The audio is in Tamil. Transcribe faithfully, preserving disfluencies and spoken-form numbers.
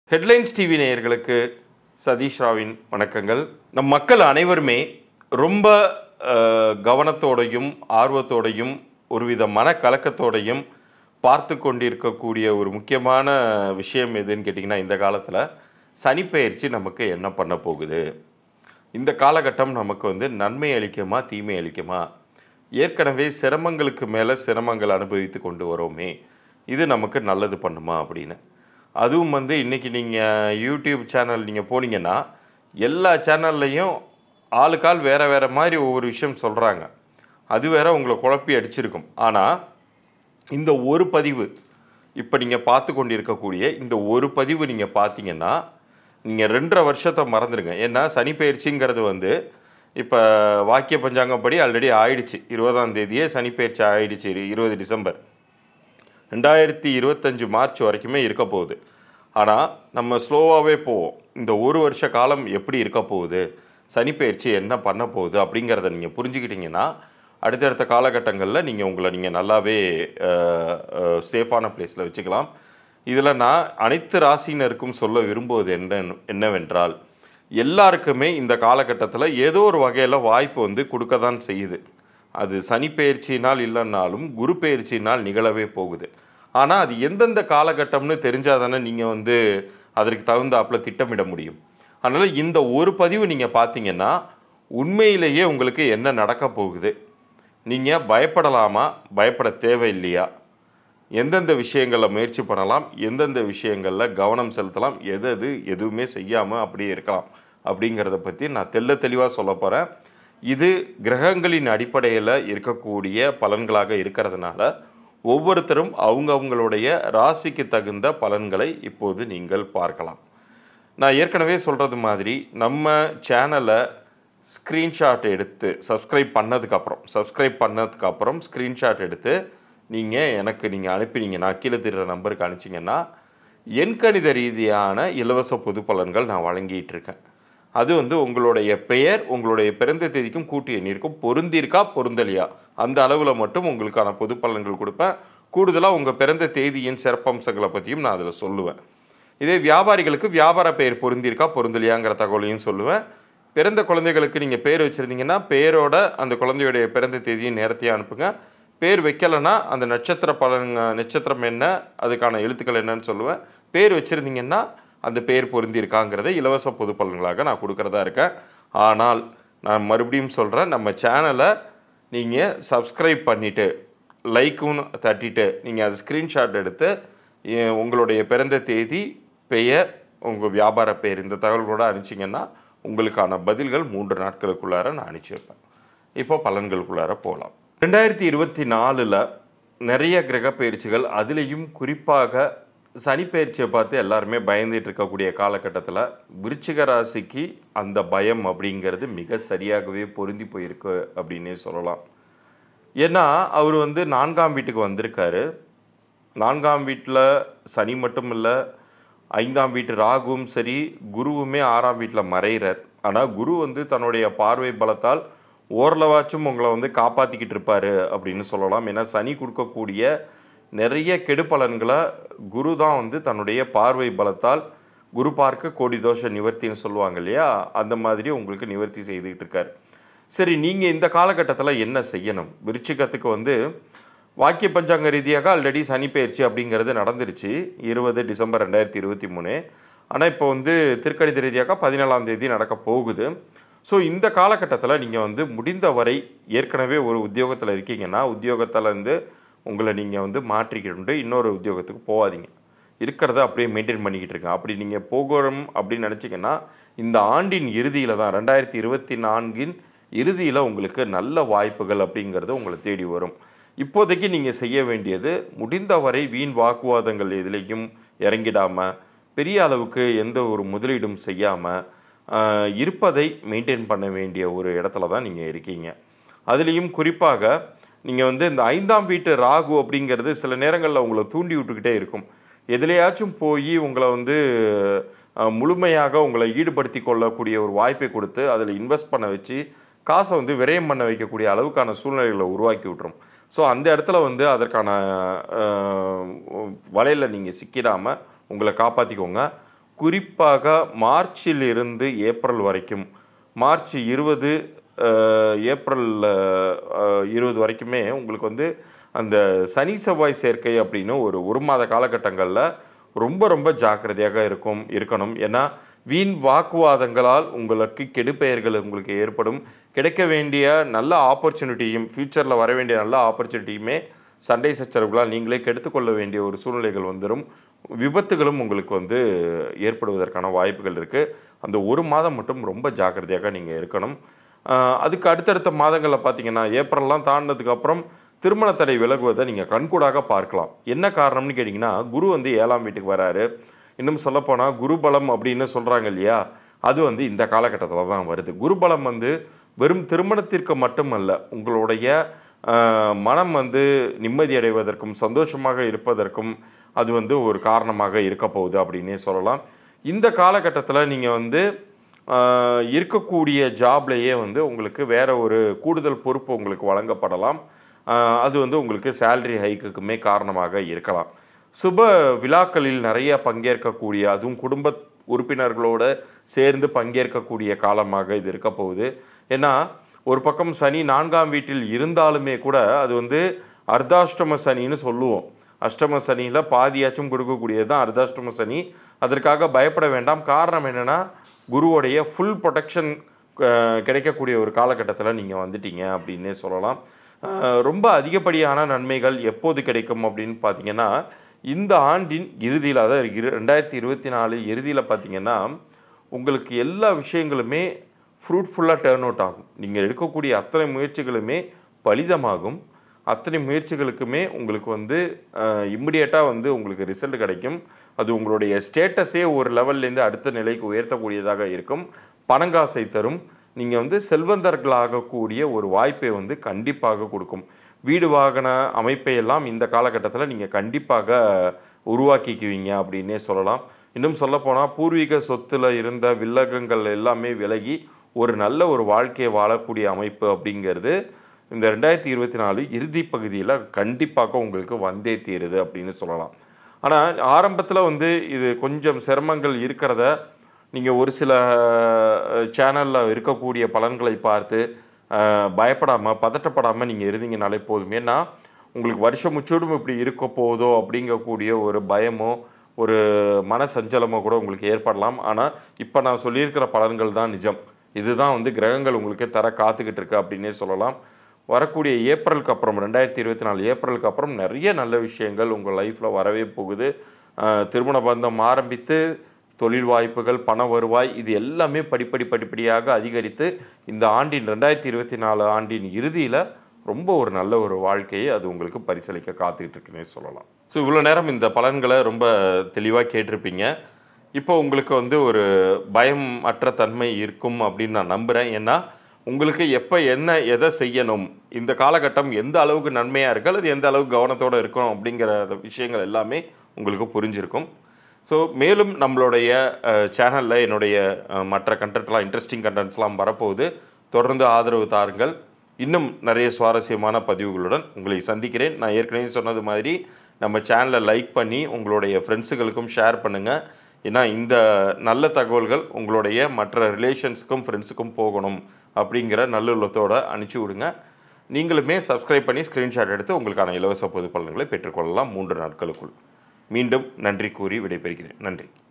ஹெட்லைன்ஸ் டிவி நேயர்களுக்கு சதீஷ் ராவின் வணக்கங்கள். நம் மக்கள் அனைவருமே ரொம்ப கவனத்தோடையும் ஆர்வத்தோடையும் ஒருவித மனக்கலக்கத்தோடையும் பார்த்து கொண்டிருக்கக்கூடிய ஒரு முக்கியமான விஷயம் எதுன்னு கேட்டிங்கன்னா, இந்த காலத்தில் சனிப்பெயர்ச்சி நமக்கு என்ன பண்ண போகுது, இந்த காலகட்டம் நமக்கு வந்து நன்மை அளிக்குமா தீமை அளிக்குமா, ஏற்கனவே சிரமங்களுக்கு மேலே சிரமங்கள் அனுபவித்து கொண்டு வரோமே, இது நமக்கு நல்லது பண்ணுமா அப்படின்னு. அதுவும் வந்து இன்றைக்கி நீங்கள் யூடியூப் சேனல் நீங்கள் போனீங்கன்னா எல்லா சேனல்லையும் ஆளுக்கால் வேறு வேறு மாதிரி ஒவ்வொரு விஷயம் சொல்கிறாங்க. அது வேற உங்களை குழப்பி அடிச்சிருக்கும். ஆனால் இந்த ஒரு பதிவு, இப்போ நீங்கள் பார்த்து கொண்டு இருக்கக்கூடிய இந்த ஒரு பதிவு நீங்கள் பார்த்தீங்கன்னா நீங்கள் ரெண்டரை வருஷத்தை மறந்துடுங்க. ஏன்னா சனி பயிற்சிங்கிறது வந்து இப்போ வாக்கிய பஞ்சாங்கப்படி ஆல்ரெடி ஆயிடுச்சு. இருபதாம் தேதியே சனி பயிற்சி ஆயிடுச்சு. இருபது டிசம்பர் ரெண்டாயிரத்தி இருபத்தஞ்சு மார்ச் வரைக்குமே இருக்க போகுது. ஆனால் நம்ம ஸ்லோவாகவே போவோம். இந்த ஒரு வருஷ காலம் எப்படி இருக்க போகுது, சனிப்பெயர்ச்சி என்ன பண்ண போகுது அப்படிங்கிறத நீங்கள் புரிஞ்சுக்கிட்டிங்கன்னா அடுத்தடுத்த காலகட்டங்களில் நீங்கள் உங்களை நீங்கள் நல்லாவே சேஃபான பிளேஸில் வச்சுக்கலாம். இதில் நான் அனைத்து ராசினருக்கும் சொல்ல விரும்புவது என்ன என்னவென்றால் எல்லாருக்குமே இந்த காலகட்டத்தில் ஏதோ ஒரு வகையில் வாய்ப்பு வந்து கொடுக்க தான் செய்யுது. அது சனி பெயர்ச்சினால் இல்லைன்னாலும் குரு பெயர்ச்சினால் நிகழவே போகுது. ஆனால் அது எந்தெந்த காலகட்டம்னு தெரிஞ்சால் தானே நீங்கள் வந்து அதற்கு தகுந்தாப்பில் திட்டமிட முடியும். அதனால் இந்த ஒரு பதிவு நீங்கள் பார்த்தீங்கன்னா உண்மையிலேயே உங்களுக்கு என்ன நடக்க போகுது, நீங்கள் பயப்படலாமா பயப்பட தேவையில்லையா, எந்தெந்த விஷயங்களில் முயற்சி பண்ணலாம், எந்தெந்த விஷயங்களில் கவனம் செலுத்தலாம், எது எது எதுவுமே செய்யாமல் அப்படியே இருக்கலாம் அப்படிங்கிறத பற்றி நான் தெள்ள தெளிவாக சொல்ல போகிறேன். இது கிரகங்களின் அடிப்படையில் இருக்கக்கூடிய பலன்களாக இருக்கிறதுனால ஒவ்வொருத்தரும் அவங்க அவங்களுடைய ராசிக்கு தகுந்த பலன்களை இப்போது நீங்கள் பார்க்கலாம். நான் ஏற்கனவே சொல்கிறது மாதிரி நம்ம சேனலை ஸ்க்ரீன்ஷாட் எடுத்து சப்ஸ்கிரைப் பண்ணதுக்கப்புறம் சப்ஸ்கிரைப் பண்ணதுக்கப்புறம் ஸ்க்ரீன்ஷாட் எடுத்து நீங்கள் எனக்கு நீங்கள் அனுப்பினீங்கன்னா கீழே தெரிகிற நம்பருக்கு அனுப்பிச்சிங்கன்னா எண்கணித ரீதியான இலவச பொது பலன்கள் நான் வழங்கிட்டு இருக்கேன். அது வந்து உங்களுடைய பெயர் உங்களுடைய பிறந்த தேதிக்கும் கூட்டு எண்ணிற்கும் பொருந்திருக்கா பொருந்தலையா அந்த அளவில் மட்டும் உங்களுக்கான பொது பலன்கள் கொடுப்பேன். கூடுதலாக உங்கள் பிறந்த தேதியின் சிறப்பம்சங்களை பற்றியும் நான் அதில் சொல்லுவேன். இதே வியாபாரிகளுக்கு வியாபார பெயர் பொருந்திருக்கா பொருந்தலையாங்கிற தகவலையும் சொல்லுவேன். பிறந்த குழந்தைகளுக்கு நீங்கள் பேர் வச்சுருந்தீங்கன்னா பேரோட அந்த குழந்தையுடைய பிறந்த தேதியும் நேரத்தையும் அனுப்புங்க. பேர் வைக்கலைன்னா அந்த நட்சத்திர பலன் நட்சத்திரம் என்ன அதுக்கான எழுத்துக்கள் என்னன்னு சொல்லுவேன். பேர் வச்சுருந்தீங்கன்னா அந்த பேர் பொருந்திருக்காங்கிறத இலவச பொது பலன்களாக நான் கொடுக்குறதா இருக்கேன். ஆனால் நான் மறுபடியும் சொல்கிறேன், நம்ம சேனலை நீங்கள் சப்ஸ்கிரைப் பண்ணிவிட்டு லைக்கும் தட்டிட்டு நீங்கள் அது ஸ்க்ரீன்ஷாட் எடுத்து உங்களுடைய பிறந்த தேதி பெயர் உங்கள் வியாபார பெயர் இந்த தகவல்களோடு அனுப்பிச்சிங்கன்னா உங்களுக்கான பதில்கள் மூன்று நாட்களுக்குள்ளார நான் அனுப்பிச்சி வைப்பேன். இப்போ பலன்களுக்குள்ளார போகலாம். ரெண்டாயிரத்தி இருபத்தி நாலில் நிறைய கிரக பயிற்சிகள், அதுலேயும் குறிப்பாக சனிப்பெயர்ச்சியை பார்த்து எல்லாருமே பயந்துட்டு இருக்கக்கூடிய காலகட்டத்தில் விருச்சிக ராசிக்கு அந்த பயம் அப்படிங்கிறது மிக சரியாகவே பொருந்தி போயிருக்கு அப்படின்னே சொல்லலாம். ஏன்னா அவர் வந்து நான்காம் வீட்டுக்கு வந்திருக்காரு. நான்காம் வீட்டில் சனி மட்டும் இல்லை, ஐந்தாம் வீட்டு ராகுவும் சரி, குருவுமே ஆறாம் வீட்டில் மறைகிறார். ஆனால் குரு வந்து தன்னுடைய பார்வை பலத்தால் ஓரளவாச்சும் உங்களை வந்து காப்பாற்றிக்கிட்டு இருப்பார் அப்படின்னு சொல்லலாம். ஏன்னா சனி கொடுக்கக்கூடிய நிறைய கெடு பலன்களை குரு தான் வந்து தன்னுடைய பார்வை பலத்தால் குரு பார்க்க கோடி தோஷ நிவர்த்தின்னு சொல்லுவாங்க இல்லையா, அந்த மாதிரி உங்களுக்கு நிவர்த்தி செய்துக்கிட்டு இருக்கார். சரி, நீங்கள் இந்த காலகட்டத்தில் என்ன செய்யணும்? விருச்சிகத்துக்கு வந்து வாக்கிய பஞ்சாங்க ரீதியாக ஆல்ரெடி சனி பயிற்சி அப்படிங்கிறது நடந்துருச்சு இருபது டிசம்பர் ரெண்டாயிரத்தி இருபத்தி மூணு. ஆனால் இப்போ வந்து திருக்கணித ரீதியாக பதினேழாம் தேதி நடக்க போகுது. ஸோ இந்த காலகட்டத்தில் நீங்கள் வந்து முடிந்தவரை ஏற்கனவே ஒரு உத்தியோகத்தில் இருக்கீங்கன்னா உத்தியோகத்தில் இருந்து உங்களை நீங்கள் வந்து மாற்றிக்கிட்டு இன்னொரு உத்தியோகத்துக்கு போகாதீங்க. இருக்கிறத அப்படியே மெயின்டைன் பண்ணிக்கிட்டு இருக்கேன். அப்படி நீங்கள் போகணும் அப்படின்னு நினச்சிங்கன்னா இந்த ஆண்டின் இறுதியில் தான் ரெண்டாயிரத்தி இருபத்தி நான்கின் இறுதியில் உங்களுக்கு நல்ல வாய்ப்புகள் அப்படிங்கிறது உங்களை தேடி வரும். இப்போதைக்கு நீங்கள் செய்ய வேண்டியது முடிந்தவரை வீண் வாக்குவாதங்கள் எதுலேயும் இறங்கிடாமல் பெரிய அளவுக்கு எந்த ஒரு முதலீடும் செய்யாமல் இருப்பதை மெயின்டைன் பண்ண வேண்டிய ஒரு இடத்துல தான் நீங்கள் இருக்கீங்க. அதுலேயும் குறிப்பாக நீங்கள் வந்து இந்த ஐந்தாம் வீட்டு ராகு அப்படிங்கிறது சில நேரங்களில் உங்களை தூண்டி விட்டுக்கிட்டே இருக்கும். எதுலையாச்சும் போய் உங்களை வந்து முழுமையாக உங்களை ஈடுபடுத்தி கொள்ளக்கூடிய ஒரு வாய்ப்பை கொடுத்து அதில் இன்வெஸ்ட் பண்ண வச்சு காசை வந்து விரயம் பண்ண வைக்கக்கூடிய அளவுக்கான சூழ்நிலைகளை உருவாக்கி விட்டுரும். ஸோ அந்த இடத்துல வந்து அதற்கான வலையில் நீங்கள் சிக்கிடாமல் உங்களை காப்பாற்றிக்கோங்க. குறிப்பாக மார்ச்சிலிருந்து ஏப்ரல் வரைக்கும், மார்ச் இருபது ஏப்ரல் இருபது வரைக்குமே உங்களுக்கு வந்து அந்த சனி செவ்வாய் சேர்க்கை அப்படின்னு ஒரு ஒரு மாத காலகட்டங்களில் ரொம்ப ரொம்ப ஜாக்கிரதையாக இருக்கும் இருக்கணும். ஏன்னா வீண் வாக்குவாதங்களால் உங்களுக்கு கெடுபெயர்கள் உங்களுக்கு ஏற்படும். கிடைக்க வேண்டிய நல்ல ஆப்பர்ச்சுனிட்டியும், ஃப்யூச்சரில் வர வேண்டிய நல்ல ஆப்பர்ச்சுனிட்டியுமே சண்டை சச்சரவுகளால் நீங்களே கெடுத்துக்கொள்ள வேண்டிய ஒரு சூழ்நிலைகள் வந்துடும். விபத்துகளும் உங்களுக்கு வந்து ஏற்படுவதற்கான வாய்ப்புகள் இருக்குது. அந்த ஒரு மாதம் மட்டும் ரொம்ப ஜாக்கிரதையாக நீங்கள் இருக்கணும். அதுக்கு அடுத்தடுத்த மாதங்களில் பார்த்தீங்கன்னா ஏப்ரல்லாம் தாண்டினதுக்கப்புறம் திருமண தடை விலகுவதை நீங்கள் கண்கூடாக பார்க்கலாம். என்ன காரணம்னு கேட்டிங்கன்னா, குரு வந்து ஏழாம் வீட்டுக்கு வராரு. இன்னும் சொல்லப்போனால் குருபலம் அப்படின்னு சொல்கிறாங்க இல்லையா, அது வந்து இந்த காலகட்டத்தில் தான் வருது. குருபலம் வந்து வெறும் திருமணத்திற்கு மட்டுமல்ல, உங்களுடைய மனம் வந்து நிம்மதி அடைவதற்கும் சந்தோஷமாக இருப்பதற்கும் அது வந்து ஒரு காரணமாக இருக்க போகுது அப்படின்னே சொல்லலாம். இந்த காலகட்டத்தில் நீங்கள் வந்து இருக்கக்கூடிய ஜாப்லேயே வந்து உங்களுக்கு வேறு ஒரு கூடுதல் பொறுப்பு உங்களுக்கு வழங்கப்படலாம். அது வந்து உங்களுக்கு சேலரி ஹைக்குக்குமே காரணமாக இருக்கலாம். சுப விழாக்களில் நிறைய பங்கேற்கக்கூடிய, அதுவும் குடும்ப உறுப்பினர்களோடு சேர்ந்து பங்கேற்கக்கூடிய காலமாக இது இருக்க போகுது. ஏன்னா ஒரு பக்கம் சனி நான்காம் வீட்டில் இருந்தாலுமே கூட அது வந்து அர்த்தாஷ்டம சனின்னு சொல்லுவோம். அஷ்டம சனியில் பாதியாச்சும் கொடுக்கக்கூடியது தான் அர்த்தாஷ்டம சனி. அதற்காக பயப்பட வேண்டாம். காரணம் என்னென்னா, குருவோடைய ஃபுல் ப்ரொடெக்ஷன் கிடைக்கக்கூடிய ஒரு காலகட்டத்தில் நீங்கள் வந்துட்டீங்க அப்படின்னே சொல்லலாம். ரொம்ப அதிகப்படியான நன்மைகள் எப்போது கிடைக்கும் அப்படின்னு பார்த்தீங்கன்னா, இந்த ஆண்டின் இறுதியில், அதாவது இரு ரெண்டாயிரத்தி இருபத்தி நாலு இறுதியில் பார்த்தீங்கன்னா உங்களுக்கு எல்லா விஷயங்களுமே ஃப்ரூட்ஃபுல்லாக டேர்ன் அவுட் ஆகும். நீங்கள் எடுக்கக்கூடிய அத்தனை முயற்சிகளுமே பலிதமாகும். அத்தனை முயற்சிகளுக்குமே உங்களுக்கு வந்து இம்மிடியேட்டாக வந்து உங்களுக்கு ரிசல்ட் கிடைக்கும். அது உங்களுடைய ஸ்டேட்டஸே ஒரு லெவல்லேருந்து அடுத்த நிலைக்கு உயர்த்தக்கூடியதாக இருக்கும். பணங்காசை தரும். நீங்கள் வந்து செல்வந்தர்களாகக்கூடிய ஒரு வாய்ப்பை வந்து கண்டிப்பாக கொடுக்கும். வீடு வாகன அமைப்பையெல்லாம் இந்த காலகட்டத்தில் நீங்கள் கண்டிப்பாக உருவாக்கிக்குவீங்க அப்படின்னே சொல்லலாம். இன்னும் சொல்லப்போனால் பூர்வீக சொத்தில் இருந்த வில்லகங்கள் எல்லாமே விலகி ஒரு நல்ல ஒரு வாழ்க்கையை வாழக்கூடிய அமைப்பு அப்படிங்கிறது இந்த ரெண்டாயிரத்தி இருபத்தி நாலு இறுதி பகுதியில் கண்டிப்பாக உங்களுக்கு வந்தே தீருது அப்படின்னு சொல்லலாம். ஆனால் ஆரம்பத்தில் வந்து இது கொஞ்சம் சிரமங்கள் இருக்கிறத நீங்கள் ஒரு சில சேனலில் இருக்கக்கூடிய பலன்களை பார்த்து பயப்படாமல் பதட்டப்படாமல் நீங்கள் இருந்தீங்கனாலே போதும். ஏன்னா உங்களுக்கு வருஷம் முச்சூடும் இப்படி இருக்க போதோ அப்படிங்கக்கூடிய ஒரு பயமோ ஒரு மன சஞ்சலமோ கூட உங்களுக்கு ஏற்படலாம். ஆனால் இப்போ நான் சொல்லியிருக்கிற பலன்கள் தான் நிஜம். இதுதான் வந்து கிரகங்கள் உங்களுக்கு தர காத்துக்கிட்டு இருக்கு அப்படின்னே சொல்லலாம். வரக்கூடிய ஏப்ரலுக்கு அப்புறம், ரெண்டாயிரத்தி இருபத்தி நாலு ஏப்ரலுக்கு அப்புறம் நிறைய நல்ல விஷயங்கள் உங்கள் லைஃப்பில் வரவே போகுது. திருமண பந்தம் ஆரம்பித்து தொழில் வாய்ப்புகள், பண வருவாய், இது எல்லாமே படிப்படி படிப்படியாக அதிகரித்து இந்த ஆண்டின் ரெண்டாயிரத்தி இருபத்தி நாலு ஆண்டின் இறுதியில் ரொம்ப ஒரு நல்ல ஒரு வாழ்க்கையை அது உங்களுக்கு பரிசளிக்க காத்துக்கிட்டு இருக்குன்னே சொல்லலாம். ஸோ இவ்வளோ நேரம் இந்த பலன்களை ரொம்ப தெளிவாக கேட்டிருப்பீங்க. இப்போ உங்களுக்கு வந்து ஒரு பயம் அற்ற தன்மை இருக்கும் அப்படின்னு நான் நம்புகிறேன். ஏன்னா உங்களுக்கு எப்போ என்ன எதை செய்யணும், இந்த காலகட்டம் எந்த அளவுக்கு நன்மையாக இருக்குது அல்லது எந்த அளவுக்கு கவனத்தோடு இருக்கும் அப்படிங்கிற விஷயங்கள் எல்லாமே உங்களுக்கு புரிஞ்சிருக்கும். ஸோ மேலும் நம்மளுடைய சேனலில் என்னுடைய மற்ற கண்டென்ட்லாம், இன்ட்ரெஸ்டிங் கண்டென்ட்ஸ்லாம் வரப்போகுது. தொடர்ந்து ஆதரவு தாருங்கள். இன்னும் நிறைய சுவாரஸ்யமான பதிவுகளுடன் உங்களை சந்திக்கிறேன். நான் ஏற்கனவே சொன்னது மாதிரி நம்ம சேனலை லைக் பண்ணி உங்களுடைய ஃப்ரெண்ட்ஸுகளுக்கும் ஷேர் பண்ணுங்கள். ஏன்னா இந்த நல்ல தகவல்கள் உங்களுடைய மற்ற ரிலேஷன்ஸுக்கும் ஃப்ரெண்ட்ஸுக்கும் போகணும் அப்படிங்கிற நல்லுள்ளத்தோடு அனுப்பிச்சி விடுங்க. நீங்களுமே சப்ஸ்கிரைப் பண்ணி ஸ்க்ரீன்ஷாட் எடுத்து உங்களுக்கான இலவச பொது பலன்களை பெற்றுக்கொள்ளலாம் மூன்று நாட்களுக்குள். மீண்டும் நன்றி கூறி விடைபெறுகிறேன். நன்றி.